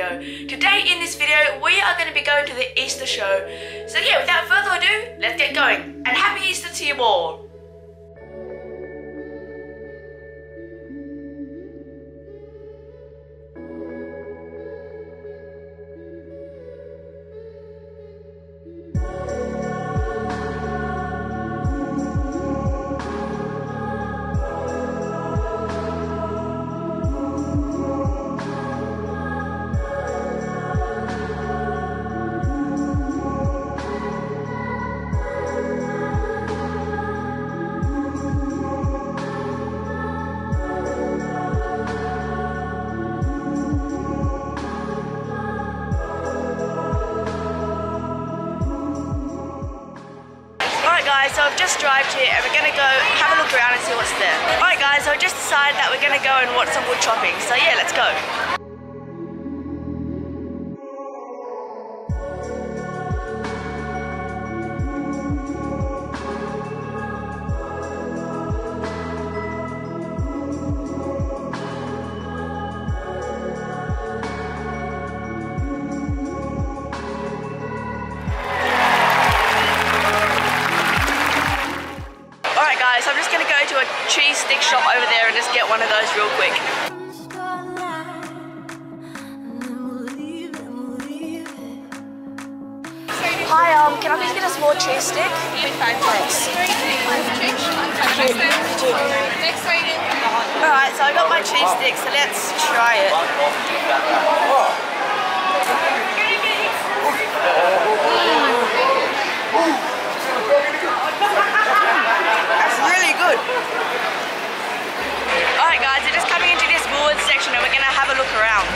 video. Today in this video, we are going to be going to the Easter show. So yeah, without further ado, let's get going. And happy Easter to you all. Guys, so I've just arrived here and we're going to go have a look around and see what's there. Alright guys, so I've just decided that we're going to go and watch some wood chopping. So yeah, let's go. So I'm just going to go to a cheese stick shop over there and just get one of those real quick. Hi, can I please get a small cheese stick? Thanks. Alright, so I got my cheese stick, so let's try it. Alright guys, we're just coming into this wood section and we're going to have a look around.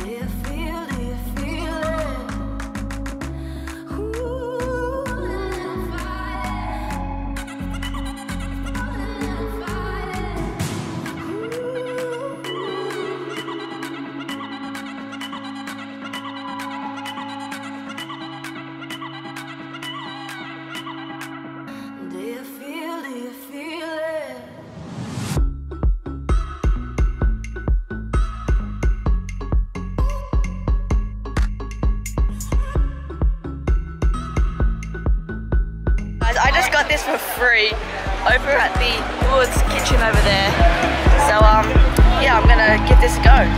I just got this for free over at the Woods kitchen over there. So yeah, I'm gonna give this a go.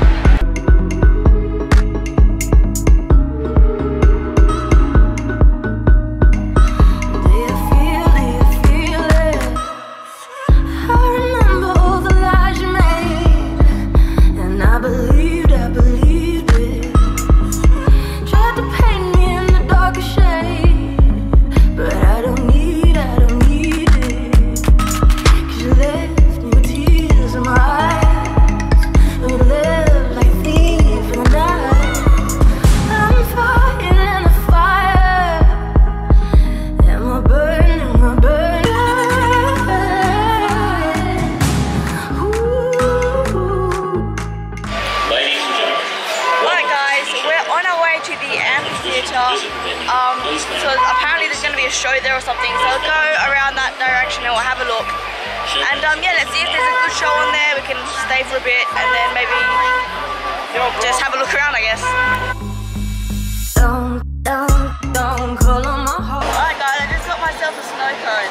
So apparently there's going to be a show there or something, so I'll go around that direction and we'll have a look. And yeah, let's see if there's a good show on there. We can stay for a bit and then maybe just have a look around, I guess. Alright guys, I just got myself a snow cone.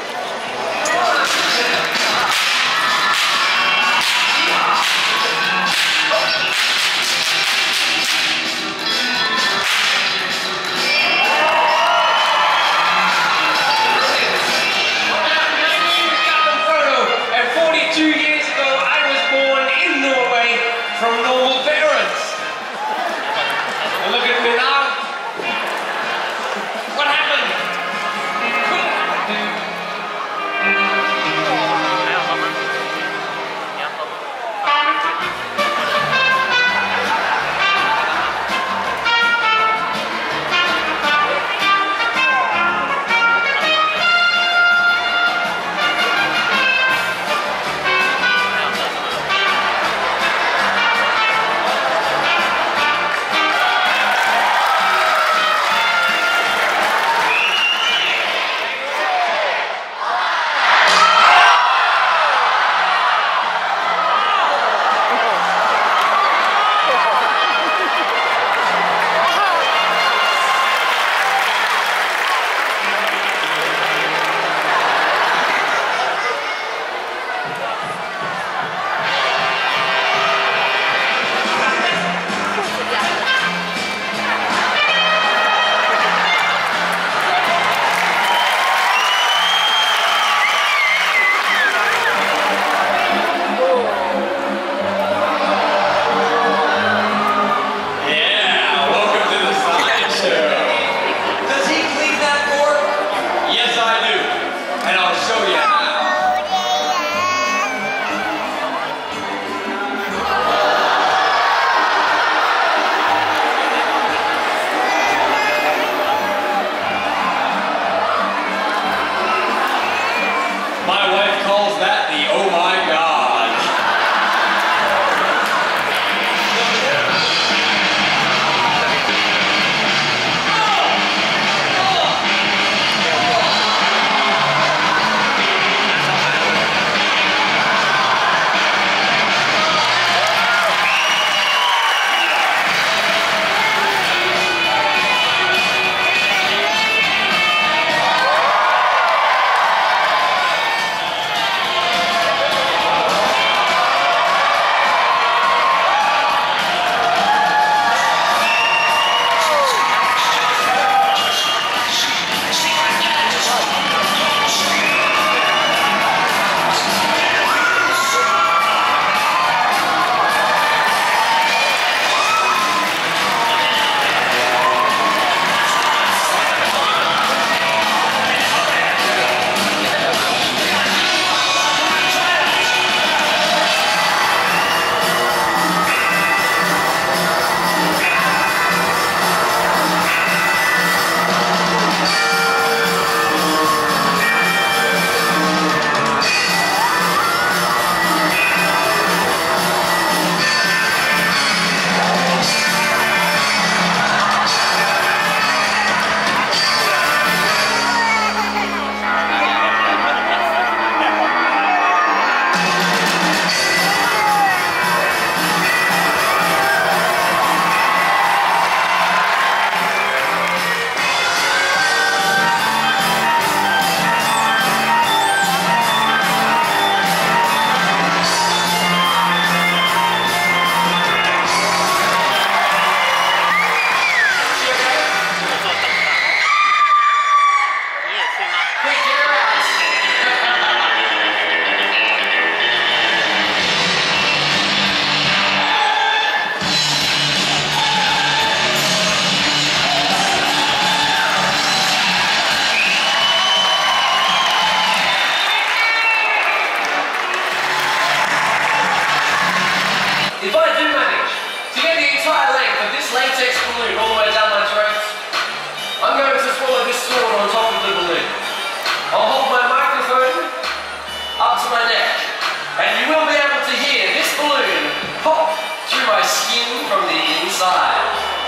my neck, and you will be able to hear this balloon pop through my skin from the inside.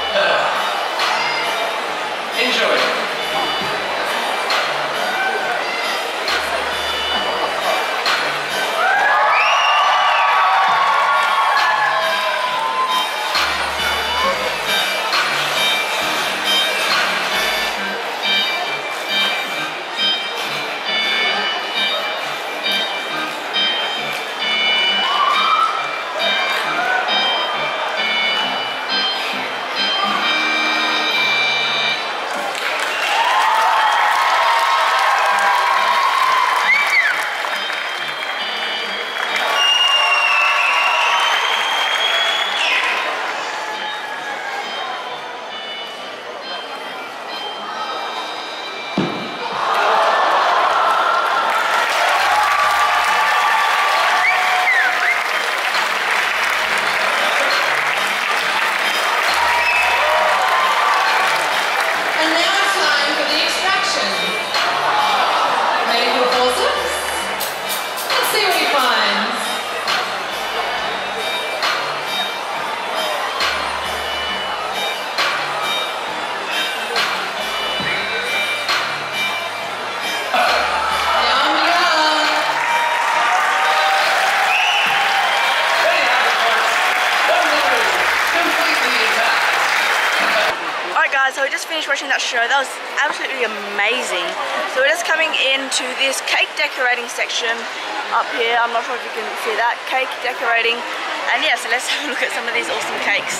Enjoy. So we just finished watching that show. That was absolutely amazing. So we're just coming into this cake decorating section up here. I'm not sure if you can see that, cake decorating. And yeah, so let's have a look at some of these awesome cakes.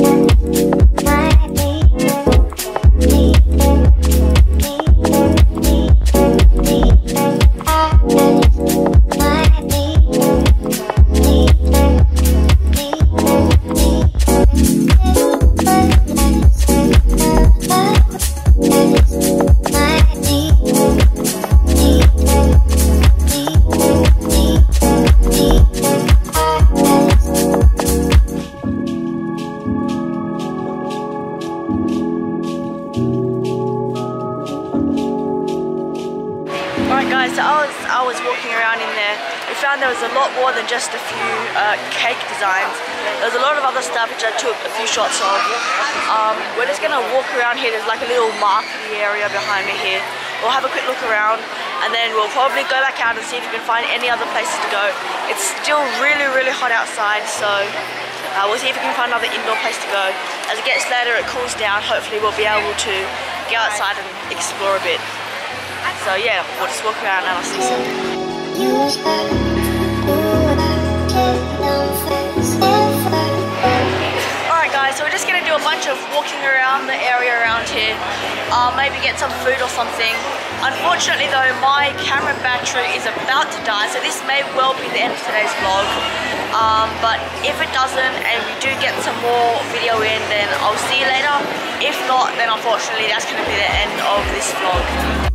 Guys, so I was walking around in there. We found there was a lot more than just a few cake designs. There was a lot of other stuff which I took a few shots of. We're just gonna walk around here. There's like a little marquee area behind me here. We'll have a quick look around and then we'll probably go back out and see if we can find any other places to go. It's still really hot outside, so we'll see if we can find another indoor place to go. As it gets later, it cools down. Hopefully we'll be able to go outside and explore a bit. So yeah, we'll just walk around and I'll see you soon. Alright guys, so we're just going to do a bunch of walking around the area around here. Maybe get some food or something. Unfortunately though, my camera battery is about to die, so this may well be the end of today's vlog. But if it doesn't and we do get some more video in, then I'll see you later. If not, then unfortunately that's going to be the end of this vlog.